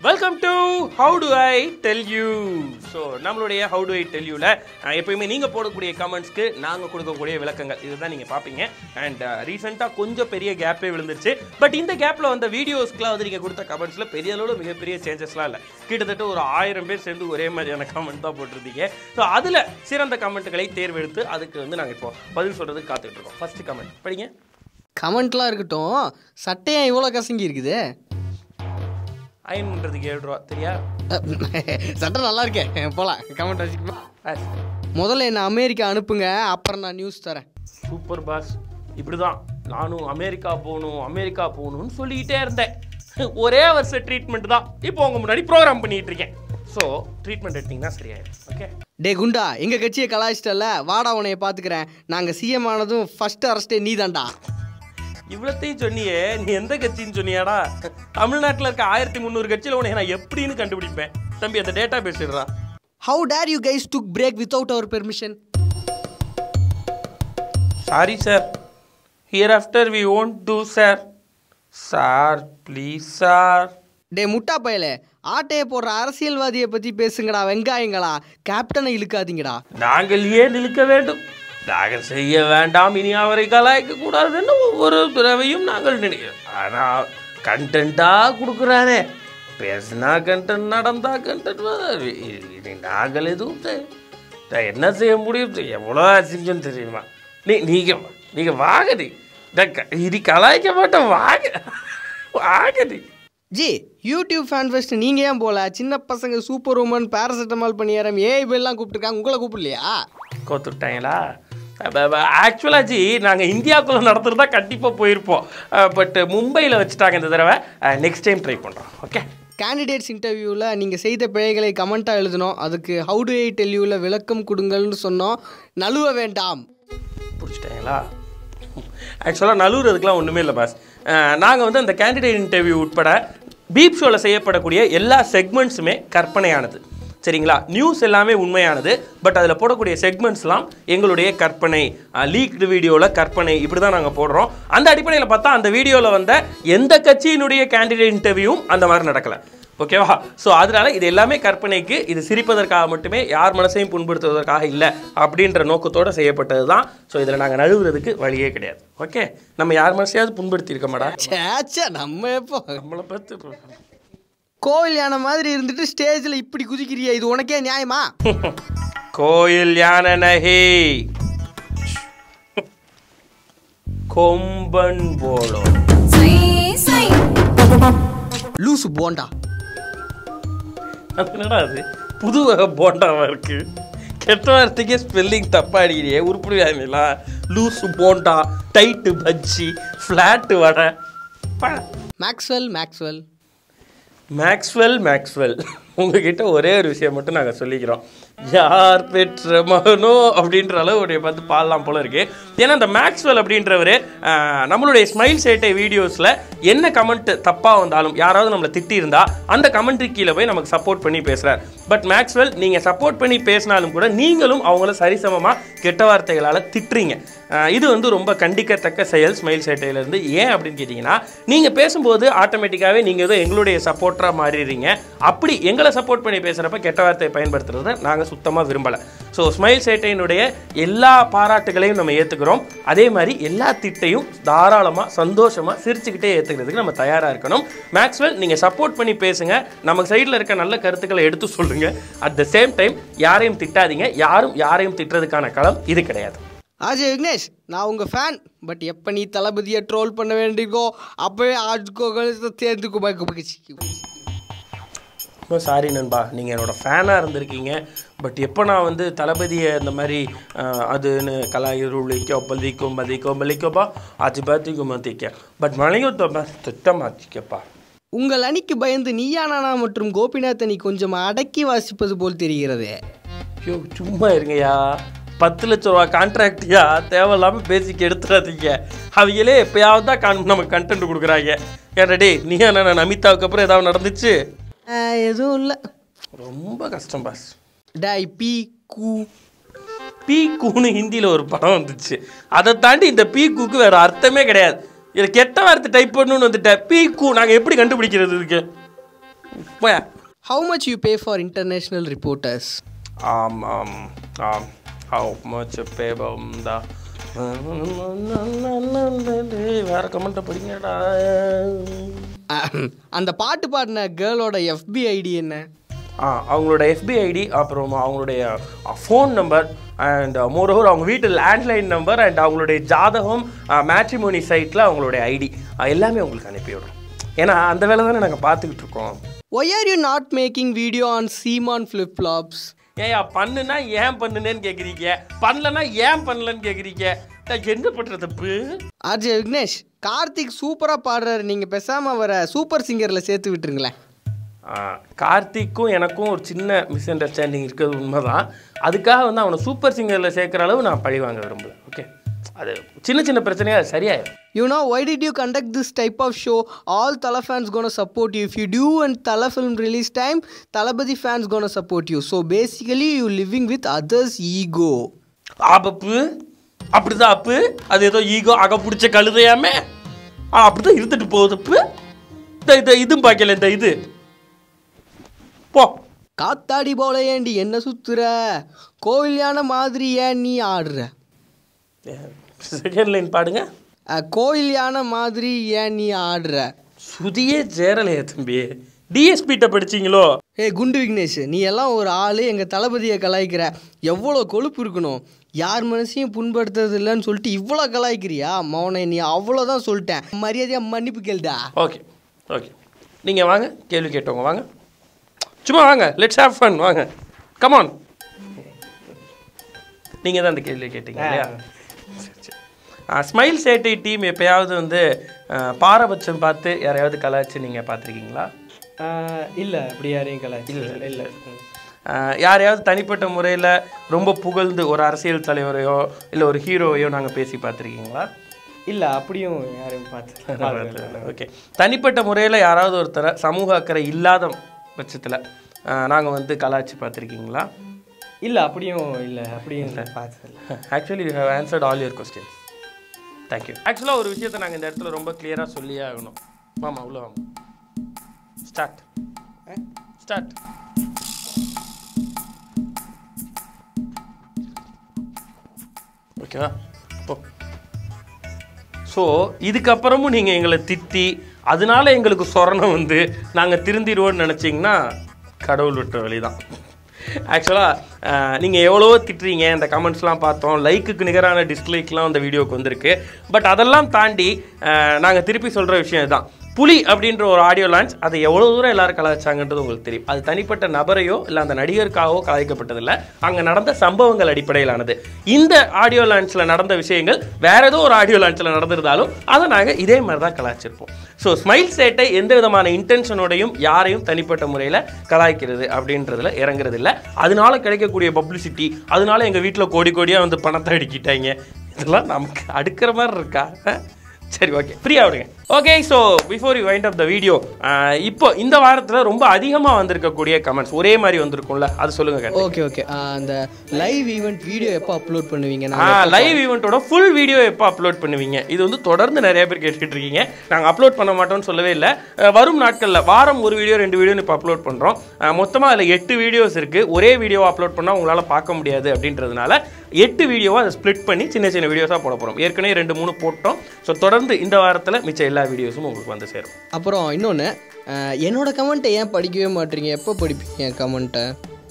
Welcome to how to I tell you. So நம்மளுடைய how to I tell யூவில் எப்பயுமே நீங்கள் போடக்கூடிய கமெண்ட்ஸ்க்கு நாங்கள் கொடுக்கக்கூடிய விளக்கங்கள் இதுதான் நீங்கள் பார்ப்பீங்க. அண்ட் ரீசெண்டாக கொஞ்சம் பெரிய கேப்பே விழுந்துருச்சு. பட் இந்த கேப்பில் வந்த வீடியோஸ்க்குலாம் வந்து நீங்கள் கொடுத்த கமெண்ட்ஸில் பெரிய அளவில் மிகப்பெரிய சேஞ்சஸ்லாம் இல்லை. கிட்டத்தட்ட ஒரு 1000 பேர் சேர்ந்து ஒரே மாதிரியான கமெண்ட் தான் போட்டிருந்தீங்க. ஸோ அதில் சிறந்த கமெண்ட்டுகளை தேர்வெடுத்து அதுக்கு வந்து நாங்கள் இப்போ பதில் சொல்கிறதுக்கு காத்துக்கிட்டு இருக்கோம். ஃபர்ஸ்ட் கமெண்ட் படிங்க. கமெண்ட்லாம் இருக்கட்டும், சட்டையா இவ்வளோ கசங்கி இருக்குது? அயன் பண்ணுறதுக்கு 7 ரூபா தெரியா? சட்டை நல்லா இருக்கேன். போகலாம், கமெண்ட் வச்சுக்கோ. முதல்ல என்ன அமெரிக்கா அனுப்புங்க, அப்புறம் நான் நியூஸ் தரேன். Super boss. இப்படி தான் நானும் அமெரிக்கா போகணும்னு சொல்லிக்கிட்டே இருந்தேன். ஒரே வருஷம் ட்ரீட்மெண்ட் தான் இப்போ உங்கள் முன்னாடி ப்ரோக்ராம் பண்ணிகிட்டு இருக்கேன். ஸோ ட்ரீட்மெண்ட் எடுத்திங்கன்னா சரியாயிடும். ஓகே டே குண்டா, எங்கள் கட்சியை கலாய்ச்சிட்டல, வாடா உனையை பார்த்துக்கிறேன். நாங்கள் சிஎம் ஆனதும் ஃபஸ்ட்டு அரெஸ்டே நீ தான்டா. இவ்வளோத்தையும் சொன்னியே, நீ எந்த கட்சின்னு சொன்னியாடா? தமிழ்நாட்டில் இருக்க 1300 கட்சியில் உனக்கு நான் எப்படின்னு கண்டுபிடிப்பேன்? தம்பி அந்த டேட்டா பேசிடுறா. How dare you guys took break without our permission? Sorry sir, hereafter we won't do sir. Sir please sir. டே முட்டா பயலே, ஆட்டையை போடுற அரசியல்வாதியை பற்றி பேசுங்கடா வெங்காயங்களா. கேப்டனை இழுக்காதீங்கடா. நாங்கள் ஏன் இழுக்க வேண்டும்? நாங்கள் செய்ய வேண்டாம், இனி அவரை கலாய்க்க கூடாதுன்னு ஒவ்வொரு தடவையும் நாங்கள் நினைக்கிறோம். ஆனால் கண்டென்ட்டாக கொடுக்குறானே, பேசினா கண்டென்ட், நடந்தா கண்டென்ட். நாங்கள் எதுவும் என்ன செய்ய முடியும்? எவ்வளோ அசிங்கம் தெரியுமா? நீங்கள் வாங்கடி, இனி கலாய்க்க மாட்டோம். வாங்கடி ஜி. யூடியூப் ஃபேன் ஃபெஸ்ட் நீங்கள் ஏன் போகல? சின்ன பசங்க சூப்பர் உமன் பேராசிட்டமால் பண்ணியாரம் ஏஐபிஎல்லாம் கூப்பிட்டுருக்காங்க, உங்களை கூப்பிடலையா? கோத்துட்டாங்களா? ஆக்சுவலாக ஜி, நாங்கள் இந்தியாவுக்குள்ளே நடத்துகிறதா கண்டிப்பாக போயிருப்போம். பட் மும்பையில் வச்சுட்டாங்க இந்த தடவை. நெக்ஸ்ட் டைம் ட்ரை பண்ணுறோம். ஓகே. கேண்டிடேட்ஸ் இன்டர்வியூவில் நீங்கள் செய்த பிழைகளை கமெண்ட்டாக எழுதணும். அதுக்கு ஹவு டு ஐ டெல் யூவில் விளக்கம் கொடுங்கள்னு சொன்னோம். நழுவ வேண்டாம். பிடிச்சிட்டாங்களா? ஆக்சுவலாக நழுவுறதுக்கெலாம் ஒன்றுமே இல்லை பாஸ். நாங்கள் வந்து அந்த கேண்டிடேட் இன்டர்வியூ உட்பட பீப் ஷோவில் செய்யப்படக்கூடிய எல்லா செக்மெண்ட்ஸுமே கற்பனையானது. சரிங்களா? நியூஸ் எல்லாமே உண்மையானது. பட் அதில் போடக்கூடிய செக்மெண்ட்ஸ்லாம் எங்களுடைய கற்பனை, லீக்டு வீடியோவில் கற்பனை, இப்படி தான் நாங்கள் போடுறோம். அந்த அடிப்படையில் பார்த்தா அந்த வீடியோவில் வந்த எந்த கட்சியினுடைய கேண்டிடேட் இன்டர்வியூவும் அந்த மாதிரி நடக்கலை. ஓகேவா? ஸோ அதனால் இது எல்லாமே கற்பனைக்கு, இது சிரிப்பதற்காக மட்டுமே, யார் மனசையும் புண்படுத்துவதற்காக இல்லை அப்படின்ற நோக்கத்தோடு செய்யப்பட்டது தான். ஸோ இதில் நாங்கள் நழுவுறதுக்கு வழியே கிடையாது. ஓகே, நம்ம யார் மனசையாவது புண்படுத்தி இருக்க மாட்டா? சேச்சா, நம்ம எப்போ நம்மளை பார்த்து கோவில் யானை மாதிரி இருந்துட்டு ஸ்டேஜில் இப்படி குதிக்கிறியா? இது உனக்கே நியாயமா? கோயில் யானை நகி கொம்பன் போலோ லூசு போண்டா. என்னடா அது புது வகை போண்டாவா இருக்கு? கெட்ட வார்த்தைக்கே ஸ்பெல்லிங் தப்பா அடிக்கிறியே, உருப்படியா? Loose bonda, tight bajji, flat vada. Maxwell உங்ககிட்ட ஒரே ஒரு விஷயம் மட்டும் நாங்கள் சொல்லிக்கிறோம். யார் பெற்ற மகனோ அப்படின்ற அளவு உடைய பார்த்து பாடலாம் போல இருக்கு. ஏன்னா இந்த மேக்ஸ்வெல் அப்படின்றவர் நம்மளுடைய ஸ்மைல் சேட்டை வீடியோஸில் என்ன கமெண்ட் தப்பாக வந்தாலும், யாராவது நம்மளை திட்டியிருந்தா அந்த கமெண்ட்ரி கீழே போய் நமக்கு சப்போர்ட் பண்ணி பேசுகிறார். பட் மேக்ஸ்வெல், நீங்கள் சப்போர்ட் பண்ணி பேசினாலும் கூட நீங்களும் அவங்கள சரிசமமாக கெட்ட வார்த்தைகளால் திட்டுறீங்க. இது வந்து ரொம்ப கண்டிக்கத்தக்க செயல் ஸ்மைல் சேட்டையிலேருந்து. ஏன் அப்படின்னு கேட்டிங்கன்னா, நீங்கள் பேசும்போது ஆட்டோமேட்டிக்காகவே நீங்கள் ஏதோ எங்களுடைய சப்போர்ட்டராக மாறிடுறீங்க. அப்படி எங்களை சப்போர்ட் பண்ணி பேசுகிறப்ப கெட்ட வார்த்தையை பயன்படுத்துறதை நாங்கள் சுத்தமாக விரும்பலை. ஸோ ஸ்மைல் சேட்டையினுடைய எல்லா பாராட்டுகளையும் நம்ம ஏற்றுக்கிறோம். அதே மாதிரி எல்லா திட்டையும் தாராளமாக சந்தோஷமாக சிரிச்சுக்கிட்டே ஏற்றுக்கிறதுக்கு நம்ம தயாராக இருக்கணும். மேக்ஸ்வெல், நீங்கள் சப்போர்ட் பண்ணி பேசுங்க, நமக்கு சைடில் இருக்க நல்ல கருத்துக்களை எடுத்து சொல்லுங்கள். அட் த சேம் டைம் யாரையும் திட்டாதீங்க. யாரையும் திட்டுறதுக்கான களம் இது கிடையாது. ஆஜய் விக்னேஷ், நான் உங்கள் ஃபேன். பட் எப்போ நீ தளபதியை ட்ரோல் பண்ண வேண்டியிருக்கோ அப்போவே ஆஜ்கோ தேர்ந்துக்கு. ரொம்ப சாரி நண்பா, நீங்கள் என்னோடய ஃபேனாக இருந்திருக்கீங்க. பட் எப்போ நான் வந்து தளபதியை இந்த மாதிரி அதுன்னு கலாயிருக்கோ பலிக்கோப்பா ஆச்சு பார்த்திக்கோ மாற்றிக்க. பட் மலையோ திட்டமாச்சிக்கப்பா. உங்கள் அணிக்கு பயந்து நீயானானா மற்றும் கோபிநாத் அணி கொஞ்சம் அடக்கி வாசிப்பது போல் தெரிகிறது. ஐயோ சும்மா இருங்கய்யா, 10 லட்ச ரூபா கான்ட்ராக்டியா, தேவையில்லாமல் பேசிக்கு எடுத்துடாதீங்க. அவங்களே எப்போயாவது தான் நமக்கு கண்டென்ட் கொடுக்குறாங்க. ஏன்டா நீ என்ன நமிதாவுக்கு அப்புறம் ஏதாவது நடந்துச்சு? எதுவும் இல்லை. ரொம்ப கஷ்டம் பாஸ். டாய் பீ கூன்னு ஹிந்தியில் ஒரு படம் வந்துச்சு. அதை தாண்டி இந்த பீ கூக்கு வேறு அர்த்தமே கிடையாது. இதில் கெட்ட வார்த்தை டைப் பண்ணணுன்னு வந்துட்டேன். பீ கூ நாங்கள் எப்படி கண்டுபிடிக்கிறது? இதுக்கு போயா. How much you pay for international reporters? How much pay the வேற கமெண்ட்டை படிங்கடா. அந்த பாட்டு பாடின கேர்ளோட FB ஐடி என்ன? அவங்களோட FB ஐடி, அப்புறம் அவங்களுடைய ஃபோன் நம்பர், அண்ட் மோரோவர் அவங்க வீட்டு லேண்ட்லைன் நம்பர், அண்ட் அவங்களுடைய ஜாதகம், மேட்ரிமோனி சைட்டில் அவங்களுடைய ஐடி எல்லாமே உங்களுக்கு அனுப்பிவிடும். ஏன்னா அந்த வேலை தானே நாங்கள் பார்த்துக்கிட்டு இருக்கோம். Why are you not making video on Seaman flip-flops? ஏயா பண்ணுனா ஏன் பண்ணுனேன்னு கேட்குறீங்க, பண்ணலன்னா ஏன் பண்ணலன்னு கேட்குறீங்க. என்ன பண்ணுறது தப்பு? RJ விக்னேஷ், கார்த்திக் சூப்பராக பாடுறாரு, நீங்கள் பேசாமல் அவரை சூப்பர் சிங்கரில் சேர்த்து விட்டுருங்களேன். கார்த்திக்கும் எனக்கும் ஒரு சின்ன மிஸ் அண்டர்ஸ்டாண்டிங் இருக்கிறது உண்மைதான். அதுக்காக வந்து அவனை சூப்பர் சிங்கரில் சேர்க்குற அளவு நான் பழி வாங்க விரும்பல. ஓகே, அது சின்ன சின்ன பிரச்சனையாக அது சரியாயிடும். You know, why did you conduct this type of show? All Thala fans gonna support you. If you do and Thala film release time, Thalapathy fans gonna support you. So basically you living with others' ego. ஆபப்பு அப்படிதான் அப்பு. அது ஏதோ ego அக பிடிச்ச கழுதையாமே அப்படிதான் இருந்துட்டு போகுதுப்பு. இதுவும் பார்க்கல, இந்த இது போ. காத்தாடி போல ஏண்டி என்ன சுத்துற, கோவில் யானை மாதிரி ஏன் நீ ஆடுற? செகண்ட் லைன் பாடுங்க. கோயில் யானை மாதிரி ஏன் நீ ஆடுற? சுதியே சேரலையா தம்பி? டிஎஸ்பிட்ட படிச்சிங்களோ? குண்டு விக்னேஷ், நீ எல்லாம் ஒரு ஆள், எங்கள் தளபதியை கலாய்க்கிற. எவ்வளோ கொழுப்பு இருக்கணும், யார் மனசையும் புண்படுத்துறது இல்லைன்னு சொல்லிட்டு இவ்வளோ கலாய்க்கிறியா? மௌனை நீ அவ்வளோதான் சொல்லிட்டேன், மரியாதையாக மன்னிப்பு கேளுடா. ஓகே ஓகே, நீங்கள் வாங்க, கேள்வி கேட்டவங்க வாங்க, சும்மா வாங்க, லெட்ஸ் ஹேவ் ஃபன், வாங்க, கமான். நீங்கள் தான் அந்த கேள்வி கேட்டீங்க இல்லையா? ஸ்மைல் சேட்டை டீம் எப்பயாவது வந்து பாரபட்சம் பார்த்து யாரையாவது கலாய்ச்சி நீங்கள் பார்த்துருக்கீங்களா? இல்லை, அப்படி யாரையும் கலாய்ச்சி இல்லை. யாரையாவது தனிப்பட்ட முறையில் ரொம்ப புகழ்ந்து ஒரு அரசியல் தலைவரையோ இல்லை ஒரு ஹீரோவையோ நாங்கள் பேசி பார்த்துருக்கீங்களா? இல்லை, அப்படியும் யாரையும் பார்த்து. ஓகே, தனிப்பட்ட முறையில் யாராவது ஒருத்தரை சமூக அக்கறை இல்லாத பட்சத்தில் நாங்கள் வந்து கலாய்ச்சி பார்த்துருக்கீங்களா? இல்லை, அப்படியும் இல்லை, அப்படியும் இல்லை பார்த்ததில்ல. Actually you have answered all your questions. Thank you. ஆக்சுவலாக ஒரு விஷயத்தை நாங்கள் இந்த இடத்துல ரொம்ப கிளியராக சொல்லியே ஆகணும். வாமா உள்ள வாங்க. Start start. ஓகேவா? இப்போ ஸோ இதுக்கப்புறமும் நீங்கள் எங்களை திட்டி அதனால எங்களுக்கு சொரணம் வந்து நாங்கள் திருந்திடுவோன்னு நினச்சிங்கன்னா கடவுள் விட்ட வழி தான். ஆக்சுவலாக நீங்கள் எவ்வளவோ திட்டுறீங்க, இந்த கமெண்ட்ஸ்லாம் பார்த்தோம், லைக்குக்கு நிகரான டிஸ்லைக்லாம் அந்த வீடியோவுக்கு வந்திருக்கு. பட் அதெல்லாம் தாண்டி நாங்கள் திருப்பி சொல்கிற விஷயம் இதுதான். புலி அப்படின்ற ஒரு ஆடியோ லான்ச், அதை எவ்வளோ தூரம் எல்லாரும் கலாய்ச்சாங்கன்றது உங்களுக்கு தெரியும். அது தனிப்பட்ட நபரையோ இல்லை அந்த நடிகருக்காகவோ கலாய்க்கப்பட்டதில்லை, அங்கே நடந்த சம்பவங்கள் அடிப்படையிலானது. இந்த ஆடியோ லான்ச்சில் நடந்த விஷயங்கள் வேற ஏதோ ஒரு ஆடியோ லான்ச்சில் நடந்திருந்தாலும் அதை நாங்கள் இதே மாதிரி தான் கலாய்ச்சிருப்போம். ஸோ ஸ்மைல் சேட்டை எந்த விதமான இன்டென்ஷனோடையும் யாரையும் தனிப்பட்ட முறையில் கலாய்க்கிறது அப்படின்றதுல இறங்குறது இல்லை. அதனால கிடைக்கக்கூடிய பப்ளிசிட்டி, அதனால எங்கள் வீட்டில் கோடி கோடியாக வந்து பணத்தை அடிக்கிட்டாங்க, இதெல்லாம் நமக்கு அடுக்கிற மாதிரி இருக்கா? சரி, ஓகே, ஃப்ரீயாக விடுங்க. Okay, so before you wind up the video, இப்போ இந்த வாரத்தில் ரொம்ப அதிகமாக வந்திருக்கக்கூடிய கமெண்ட்ஸ் ஒரே மாதிரி வந்திருக்கும்ல, அது சொல்லுங்க. ஓகே ஓகே, அந்த லைவ் ஈவெண்ட் வீடியோ எப்போ அப்லோட் பண்ணுவீங்க? லைவ் ஈவெண்ட்டோட ஃபுல் வீடியோ எப்போ அப்லோட் பண்ணுவீங்க? இது வந்து தொடர்ந்து நிறைய பேர் கேட்டுக்கிட்டு இருக்கீங்க. நாங்கள் அப்லோட் பண்ண மாட்டோம்னு சொல்லவே இல்லை. வரும் நாட்களில் வாரம் ஒரு வீடியோ 2 வீடியோன்னு இப்போ அப்லோட் பண்ணுறோம். மொத்தமாக அதில் 8 வீடியோஸ் இருக்குது. ஒரே வீடியோவை அப்லோட் பண்ணால் உங்களால் பார்க்க முடியாது அப்படின்றதுனால 8 வீடியோவை அதை ஸ்ப்ளிட் பண்ணி சின்ன சின்ன வீடியோஸாக போட போகிறோம். ஏற்கனவே 2-3 போட்டோம். ஸோ தொடர்ந்து இந்த வாரத்தில் மிச்சம் எல்லா வீடியோஸும் உங்களுக்கு வந்து சேரும். அப்புறம் இன்னொன்று, என்னோட கமெண்ட்டை ஏன் படிக்கவே மாட்டீங்க? எப்போ படிப்பீங்க கமெண்ட்டை?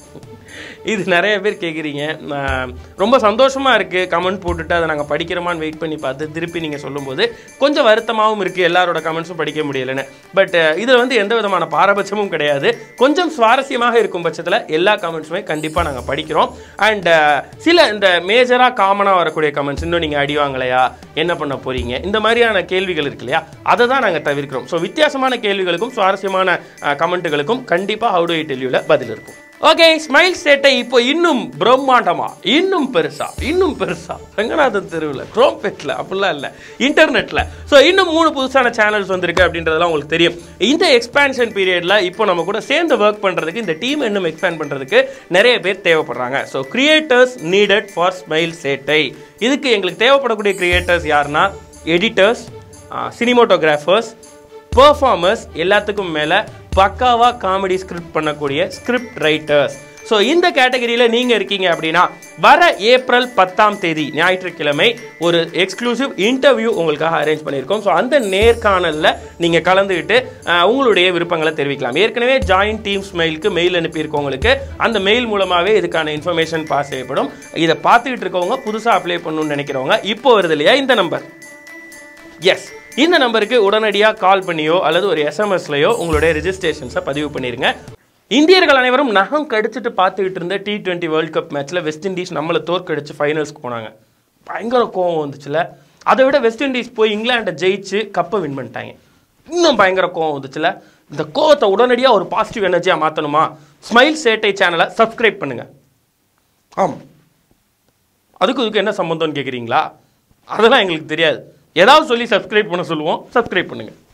இது நிறைய பேர் கேட்குறீங்க. ரொம்ப சந்தோஷமாக இருக்குது, கமெண்ட் போட்டுட்டு அதை நாங்கள் படிக்கிறோமான்னு வெயிட் பண்ணி பார்த்து திருப்பி நீங்கள் சொல்லும்போது கொஞ்சம் வருத்தமாகவும் இருக்குது, எல்லாரோட கமெண்ட்ஸும் படிக்க முடியலைன்னு. பட் இதில் வந்து எந்த விதமான பாரபட்சமும் கிடையாது. கொஞ்சம் சுவாரஸ்யமாக இருக்கும் பட்சத்தில் எல்லா கமெண்ட்ஸுமே கண்டிப்பாக நாங்கள் படிக்கிறோம். அண்ட் சில இந்த மேஜராக காமனாக வரக்கூடிய கமெண்ட்ஸ், இன்னும் நீங்கள் அடிவாங்கலையா, என்ன பண்ண போகிறீங்க, இந்த மாதிரியான கேள்விகள் இருக்கு இல்லையா, அதை தான் நாங்கள் தவிர்க்கிறோம். ஸோ வித்தியாசமான கேள்விகளுக்கும் சுவாரஸ்யமான கமெண்ட்டுகளுக்கும் கண்டிப்பாக ஹவு டு ஐ டெல் யூல பதில் இருக்கும். ஓகே, ஸ்மைல் சேட்டை இப்போ இன்னும் பிரம்மாண்டமா, இன்னும் பெருசா ரங்கநாதன் தெருவில், குரோம்பேட்டில், அப்படிலாம் இல்லை, இன்டர்நெட்டில். ஸோ இன்னும் 3 புதுசான சேனல்ஸ் வந்திருக்கு அப்படின்றதெல்லாம் உங்களுக்கு தெரியும். இந்த எக்ஸ்பேன்ஷன் பீரியடில் இப்போ நம்ம கூட சேர்ந்து ஒர்க் பண்ணுறதுக்கு, இந்த டீம் இன்னும் எக்ஸ்பேண்ட் பண்ணுறதுக்கு நிறைய பேர் தேவைப்படுறாங்க. So creators needed for Smile Settai. இதுக்கு எங்களுக்கு தேவைப்படக்கூடிய கிரியேட்டர்ஸ் யாருன்னா எடிட்டர்ஸ், சினிமோட்டோகிராஃபர்ஸ், பெர்ஃபார்மர்ஸ், எல்லாத்துக்கும் மேலே பக்காவா காமெடி ஸ்கிரிப்ட் பண்ணக்கூடிய ஸ்கிரிப்ட் ரைட்டர்ஸ். ஸோ இந்த கேட்டகரியில் நீங்கள் இருக்கீங்க அப்படின்னா வர ஏப்ரல் 10ஆம் தேதி ஞாயிற்றுக்கிழமை ஒரு எக்ஸ்க்ளூசிவ் இன்டர்வியூ உங்களுக்காக அரேஞ்ச் பண்ணியிருக்கோம். ஸோ அந்த நேர்காணலில் நீங்கள் கலந்துக்கிட்டு உங்களுடைய விருப்பங்களை தெரிவிக்கலாம். ஏற்கனவே ஜாயின் டீம் ஸ்மைலுக்கு மெயில் அனுப்பியிருக்கவங்களுக்கு அந்த மெயில் மூலமாகவே இதுக்கான இன்ஃபர்மேஷன் பாஸ் செய்யப்படும். இதை பார்த்துக்கிட்டு இருக்கவங்க புதுசாக அப்ளை பண்ணணும்னு நினைக்கிறவங்க இப்போ வருது இல்லையா இந்த நம்பர், எஸ் இந்த நம்பருக்கு உடனடியாக கால் பண்ணியோ அல்லது ஒரு எஸ்எம்எஸ்லையோ உங்களுடைய ரெஜிஸ்ட்ரேஷன்ஸை பதிவு பண்ணிடுங்க. இந்தியர்கள் அனைவரும் நகம் கடிச்சிட்டு பார்த்துக்கிட்டு இருந்த T20 வேர்ல்ட் கப் மேட்ச்சில் வெஸ்ட் இண்டீஸ் நம்மளை தோற்கடிச்சு ஃபைனல்ஸ்க்கு போனாங்க. பயங்கர கோவம் வந்துச்சுல. அதை விட வெஸ்ட் இண்டீஸ் போய் இங்கிலாண்டை ஜெயிச்சு கப்பை வின் பண்ணிட்டாங்க. இன்னும் பயங்கர கோவம் வந்துச்சுல. இந்த கோவத்தை உடனடியாக ஒரு பாசிட்டிவ் எனர்ஜியாக மாற்றணுமா? ஸ்மைல் சேட்டை சேனலை சப்ஸ்கிரைப் பண்ணுங்கள். ஆமாம், அதுக்கு என்ன சம்பந்தம்னு கேட்குறீங்களா? அதெல்லாம் எங்களுக்கு தெரியாது. ஏதாவது சொல்லி சப்ஸ்கிரைப் பண்ண சொல்லுவோம், சப்ஸ்கிரைப் பண்ணுங்கள்.